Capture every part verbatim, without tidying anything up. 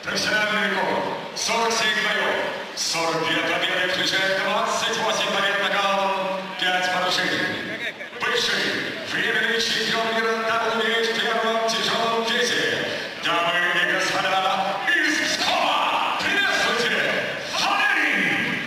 Профессиональный рекорд. сорок семь боев. сорок две победы, включая двадцать восемь побед нокаутом, пять поражений. Бывший временный чемпион мира дабл ю би эйч в первом тяжелом весе. Дамы и господа, из Пскова, приветствуйте, Валерий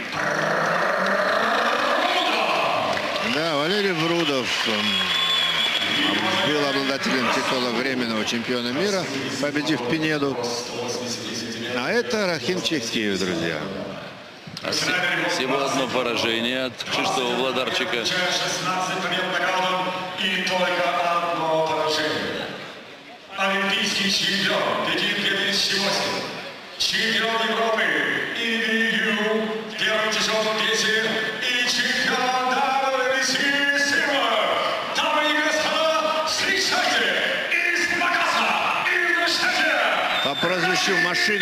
Брудов! Да, Валерий Брудов был обладателем титула временного чемпиона мира, победив Пинеду. А это Рахим Чехтиев, друзья. Всего одно поражение от Кшиштофа Владарчика. шестнадцать побед нокаутом и только одно поражение. Олимпийский чемпион Пекин две тысячи восемь. Чемпион Европы Игорь Ю в первом тяжелом весе и чемпион дабл ю би си Сильвер. Дамы и господа, встречайте из Макаса, Ингушетия. По прозвищу «Машина».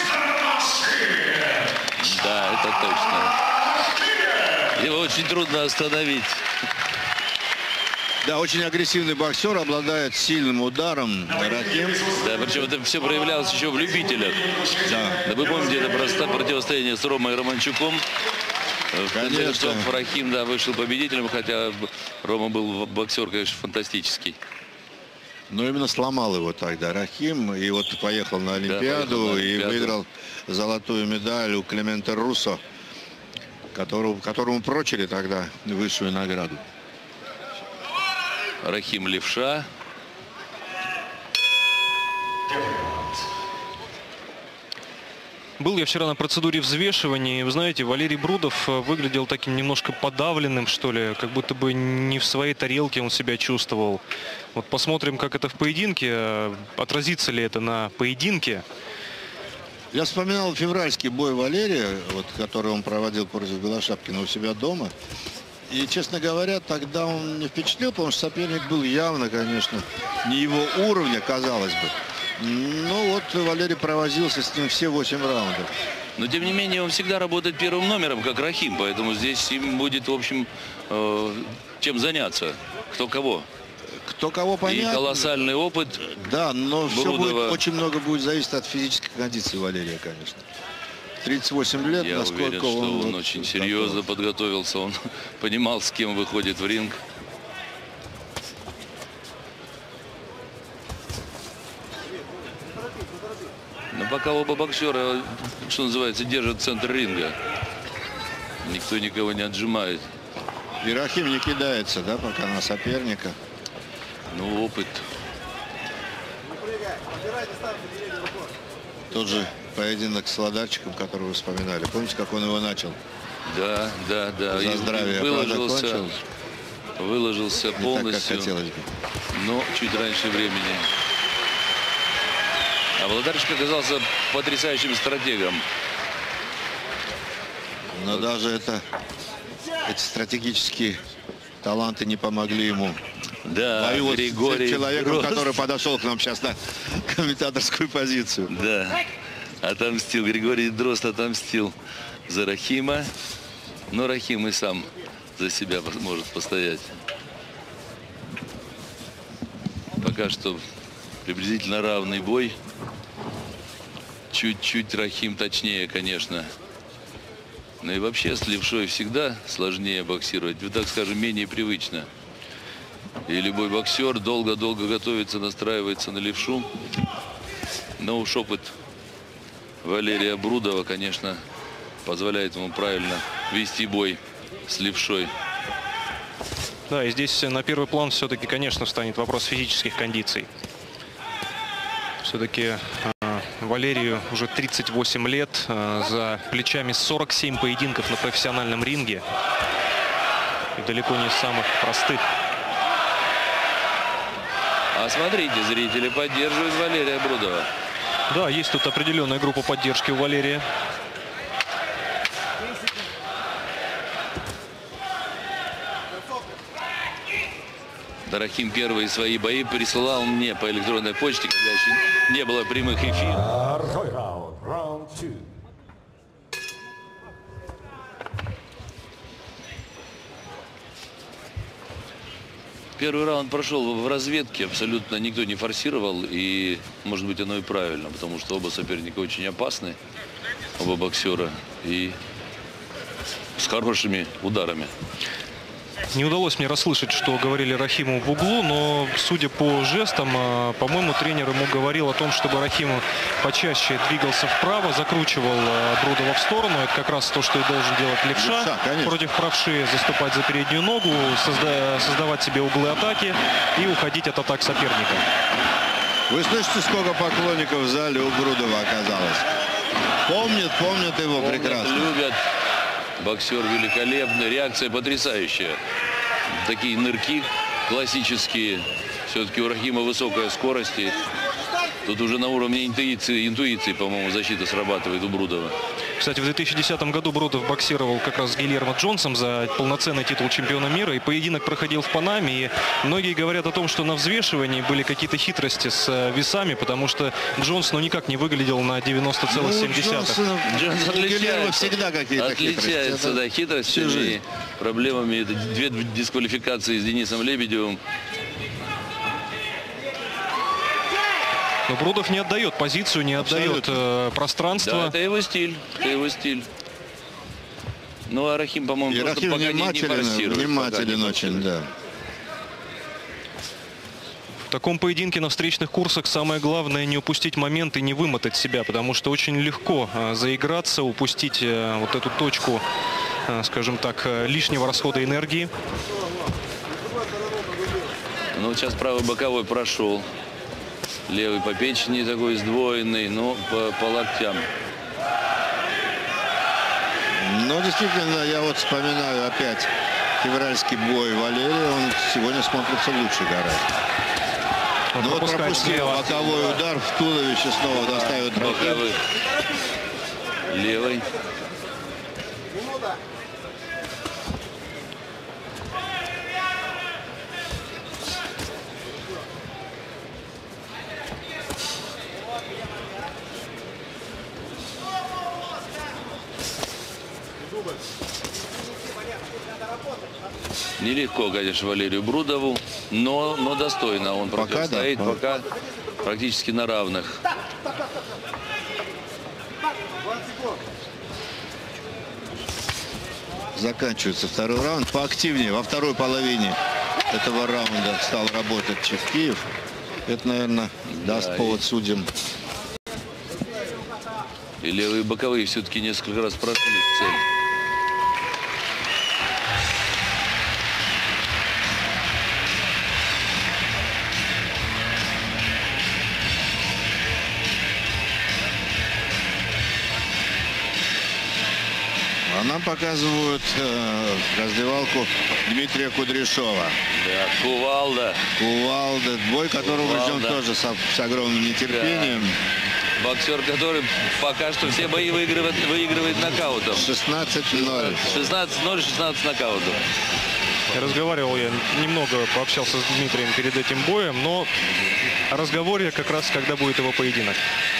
Да, это точно. Его очень трудно остановить. Да, очень агрессивный боксер, обладает сильным ударом. Рахим. Да, причем это все проявлялось еще в любителях. Да. Да вы помните, это просто противостояние с Ромой Романчуком. В конце концов, Рахим, да, вышел победителем, хотя Рома был боксер, конечно, фантастический. Но именно сломал его тогда Рахим. И вот поехал на Олимпиаду, да, и Олимпиаду. выиграл золотую медаль у Клемента Руссо, которому, которому прочили тогда высшую награду. Рахим левша. Был я вчера на процедуре взвешивания, и, вы знаете, Валерий Брудов выглядел таким немножко подавленным, что ли, как будто бы не в своей тарелке он себя чувствовал. Вот посмотрим, как это в поединке, отразится ли это на поединке. Я вспоминал февральский бой Валерия, вот, который он проводил против Белошапкина у себя дома. И, честно говоря, тогда он не впечатлил, потому что соперник был явно, конечно, не его уровня, казалось бы. Ну вот Валерий провозился с ним все восемь раундов. Но, тем не менее, он всегда работает первым номером, как Рахим. Поэтому здесь им будет, в общем, э, чем заняться. Кто кого. Кто кого, понятно. И колоссальный опыт. Да, но все Брудова. будет, очень много будет зависеть от физической кондиции Валерия, конечно. тридцать восемь лет, Я насколько уверен, что он, он вот очень серьезно готов. подготовился. Он понимал, с кем выходит в ринг. Но пока оба боксера, что называется, держат центр ринга. Никто никого не отжимает. И Рахим не кидается, да, пока на соперника. Ну, опыт. Тот же поединок с Владарчиком, который вы вспоминали. Помните, как он его начал? Да, да, да. За И здравие. выложился, выложился Не так, полностью. как хотелось бы. Но чуть раньше времени. А Владарчик оказался потрясающим стратегом. Но даже это, эти стратегические таланты не помогли ему. Да, Бою вот с Григорий человеком, Дрозд. который подошел к нам сейчас на комментаторскую позицию. Да, отомстил. Григорий Дрозд отомстил за Рахима. Но Рахим и сам за себя может постоять. Пока что приблизительно равный бой. Чуть-чуть Рахим точнее, конечно. Но и вообще с левшой всегда сложнее боксировать. Вот, так скажем, менее привычно. И любой боксер долго-долго готовится, настраивается на левшу. Но уж опыт Валерия Брудова, конечно, позволяет ему правильно вести бой с левшой. Да, и здесь на первый план все-таки, конечно, встанет вопрос физических кондиций. Все-таки э, Валерию уже тридцать восемь лет, э, за плечами сорок семь поединков на профессиональном ринге. И далеко не из самых простых. А смотрите, зрители поддерживают Валерия Брудова. Да, есть тут определенная группа поддержки у Валерия. Рахим первые свои бои присылал мне по электронной почте, когда еще не было прямых эфиров. Первый раунд прошел в разведке, абсолютно никто не форсировал, и, может быть, оно и правильно, потому что оба соперника очень опасны, оба боксера, и с хорошими ударами. Не удалось мне расслышать, что говорили Рахиму в углу, но, судя по жестам, по-моему, тренер ему говорил о том, чтобы Рахим почаще двигался вправо, закручивал Брудова в сторону. Это как раз то, что и должен делать левша. Левша, против правши заступать за переднюю ногу, созда- создавать себе углы атаки и уходить от атак соперника. Вы слышите, сколько поклонников в зале у Брудова оказалось? Помнят, помнят его Помнят, прекрасно. любят. Боксер великолепный, реакция потрясающая. Такие нырки классические. Все-таки у Рахима высокая скорость. И тут уже на уровне интуиции, интуиции, по-моему, защита срабатывает у Брудова. Кстати, в две тысячи десятом году Брудов боксировал как раз с Гильермо Джонсом за полноценный титул чемпиона мира. И поединок проходил в Панаме. И многие говорят о том, что на взвешивании были какие-то хитрости с весами, потому что Джонс ну никак не выглядел на девяносто целых семь десятых. Джонс отличается, всегда какие-то отличается хитрости. да, хитростями и проблемами. Это две дисквалификации с Денисом Лебедевым. Но Брудов не отдает позицию, не отдает э, пространство. Да, это его стиль. Это его стиль. Ну, а Рахим, по-моему, И просто Рахим пока не, не внимателен, форсирует. внимателен Пока не очень, да. В таком поединке на встречных курсах самое главное не упустить момент и не вымотать себя, потому что очень легко э, заиграться, упустить э, вот эту точку, э, скажем так, э, лишнего расхода энергии. Ну, вот сейчас правый боковой прошел. Левый по печени такой сдвоенный, но по, по локтям. Ну, действительно, я вот вспоминаю опять февральский бой Валерия. Он сегодня смотрится лучше гораздо. Он Ну вот пропускает пропустил слева. боковой удар в туловище, снова доставит Рахим. Боковых. Левый. Нелегко, конечно, Валерию Брудову, но, но достойно. Он Пока, противостоит, да. пока практически на равных. Заканчивается второй раунд. Поактивнее. Во второй половине этого раунда стал работать Чевкиев. Это, наверное, даст Да, повод и- судьям. И левые боковые все-таки несколько раз прошли в цель. А нам показывают э, раздевалку Дмитрия Кудряшова. Да, кувалда. Кувалда. Бой, которого мы ждем Кувалда. тоже с, с огромным нетерпением. Боксер, который пока что все бои выигрывает, выигрывает нокаутом. шестнадцать ноль. шестнадцать ноль, шестнадцать нокаутов. Разговаривал я немного, пообщался с Дмитрием перед этим боем, но о разговоре как раз, когда будет его поединок.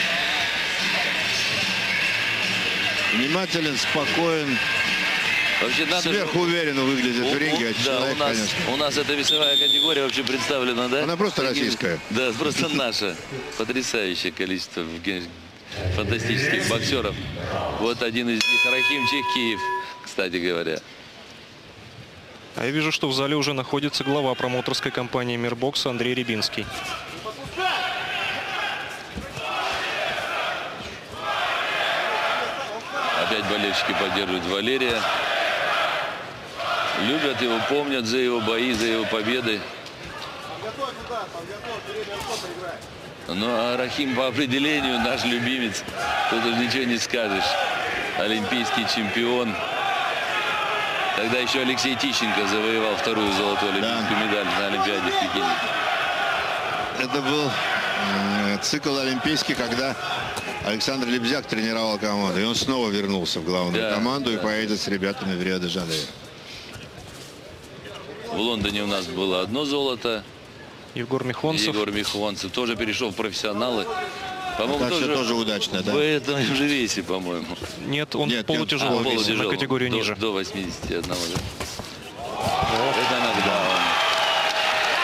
Внимателен, спокоен. Вообще надо же- Сверхуверенно выглядит У- в ринге. у- а да, человек, у нас, конечно. у нас эта весовая категория вообще представлена, да? Она просто Такие- российская. Да, просто наша. Потрясающее количество г- фантастических боксеров. Вот один из них Рахим Чевкиев, кстати говоря. А я вижу, что в зале уже находится глава промоутерской компании «Мирбокс» Андрей Рябинский. Опять болельщики поддерживают Валерия. Любят его, помнят за его бои, за его победы. Ну, а Рахим по определению наш любимец. Тут уже ничего не скажешь. Олимпийский чемпион. Тогда еще Алексей Тищенко завоевал вторую золотую олимпийскую медаль на Олимпиаде в Пекине. Это был э, цикл олимпийский, когда Александр Лебзяк тренировал команду. И он снова вернулся в главную Да, команду и да. поедет с ребятами в Рио-де-Жанейро. В Лондоне у нас было одно золото. Егор Михонцев. Егор Михонцев тоже перешел в профессионалы. По-моему, Так что тоже удачно, да? в этом же весе, по-моему. Нет, он Нет, в полутяжелом нет, а, весе, на полутяжелом. категорию До- ниже. До восьмидесяти одного, да? Это нокдаун.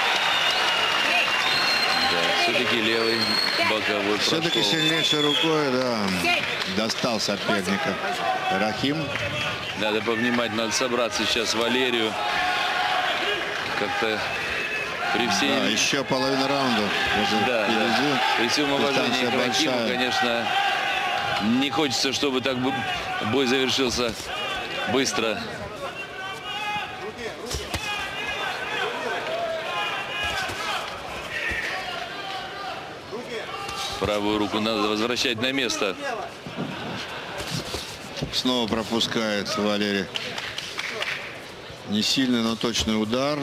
Верховой Все-таки прошел. сильнейшей рукой, да, достал соперника Рахим. Надо повнимать, надо собраться сейчас Валерию. Как-то при всей... Да, еще половина раунда. Да, да. При всем уважении Дистанция к Рахиму, большая. конечно, не хочется, чтобы так бы бой завершился быстро. Правую руку надо возвращать на место. Снова пропускает Валерий. Не сильный, но точный удар.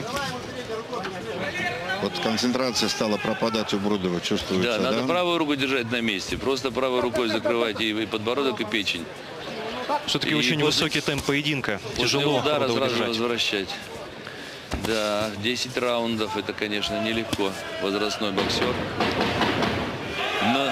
Вот концентрация стала пропадать у Брудова, чувствуется, Да, надо да? правую руку держать на месте. Просто правой рукой закрывать и и подбородок, и печень. Все-таки И очень после- высокий темп поединка. После Тяжело удара Брудову сразу же держать. возвращать. Да, десять раундов, это, конечно, нелегко. Возрастной боксер. Но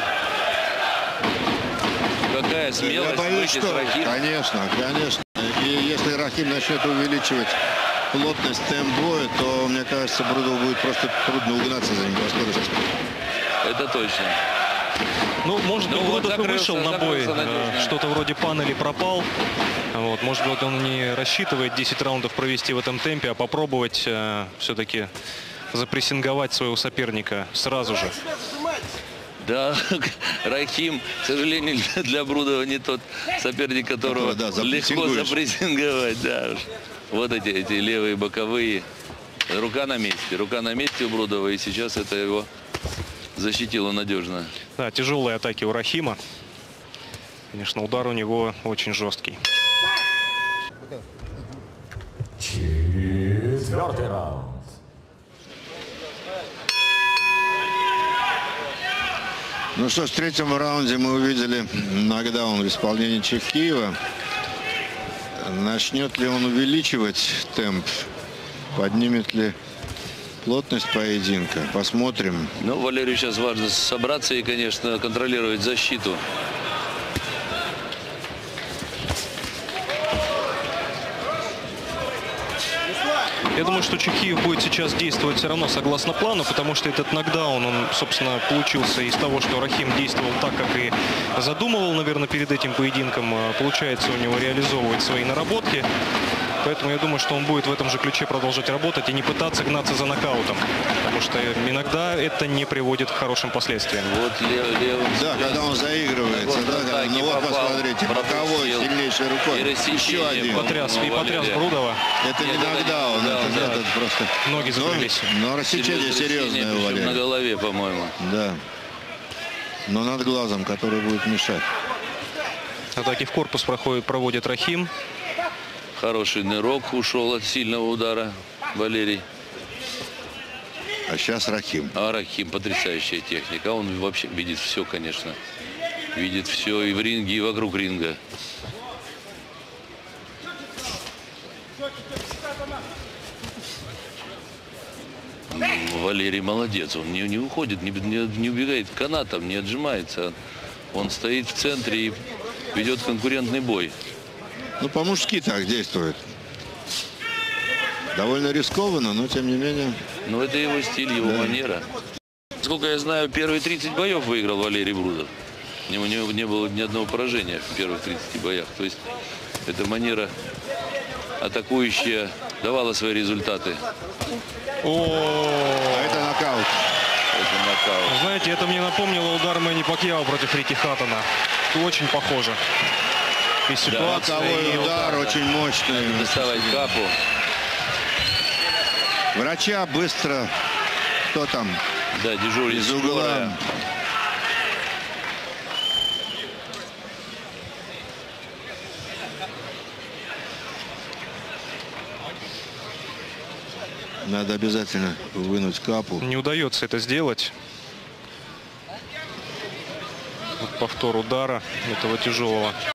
какая Я смелость боюсь, выйти с что, Рахимом. конечно, конечно. И если Рахим начнет увеличивать плотность темп боя, то, мне кажется, Брудову будет просто трудно угнаться за ним по скорости. Это точно. Ну, может быть, Ну вот, Брудов и закрылся, вышел на бой. закрылся надежно. э, Что-то вроде панели пропал. Вот, может быть, он не рассчитывает десять раундов провести в этом темпе, а попробовать э, все-таки запрессинговать своего соперника сразу же. Да, Рахим, к сожалению, для- для Брудова не тот соперник, которого Да, легко запрессингуешь. запрессинговать. Да. Вот эти, эти левые боковые. Рука на месте. Рука на месте у Брудова. И сейчас это его защитило надежно. Да, тяжелые атаки у Рахима. Конечно, удар у него очень жесткий. Четвертый раунд. Ну что ж, в третьем раунде мы увидели нокдаун в исполнении Чехиева. Начнет ли он увеличивать темп? Поднимет ли плотность поединка? Посмотрим. Ну, Валерию сейчас важно собраться и, конечно, контролировать защиту. Я думаю, что Чехиев будет сейчас действовать все равно согласно плану, потому что этот нокдаун, он, собственно, получился из того, что Рахим действовал так, как и задумывал, наверное, перед этим поединком. Получается у него реализовывать свои наработки. Поэтому я думаю, что он будет в этом же ключе продолжать работать и не пытаться гнаться за нокаутом. Потому что иногда это не приводит к хорошим последствиям. Вот лев- левым... Да, когда он заигрывается, да, когда, ну вот посмотрите, боковой, сильнейшей рукой. Еще один. Потряс, и потряс Брудова. Это не Нет, это не нокдаун, нокдаун, это, да. это просто... Ноги закрылись. Но, но рассечение серьезное у причем на Валерия. голове, по-моему. Да. Но над глазом, который будет мешать. Атаки в корпус проходит, проводит Рахим. Хороший нырок, ушел от сильного удара Валерий. А сейчас Рахим. А Рахим, потрясающая техника. Он вообще видит все, конечно. Видит все и в ринге, и вокруг ринга. Ну, Валерий молодец. Он не, не уходит, не, не, не убегает канатом, не отжимается. Он стоит в центре и ведет конкурентный бой. Ну, по-мужски так действует. Довольно рискованно, но тем не менее. Но это его стиль, его манера. Сколько я знаю, первые тридцать боев выиграл Валерий Брудов. У него не, не было ни одного поражения в первых тридцати боях. То есть эта манера атакующая давала свои результаты. А это нокаут. Это нокаут. Знаете, это мне напомнило удар Мэнни Пакьяо против Рики Хаттона. Очень похоже. И ситуация, Боковой и удар очень мощный. Доставать капу. Врача быстро. Кто там? Да, дежурит Из угла. скорая. Надо обязательно вынуть капу. Не удается это сделать. Вот повтор удара этого тяжелого.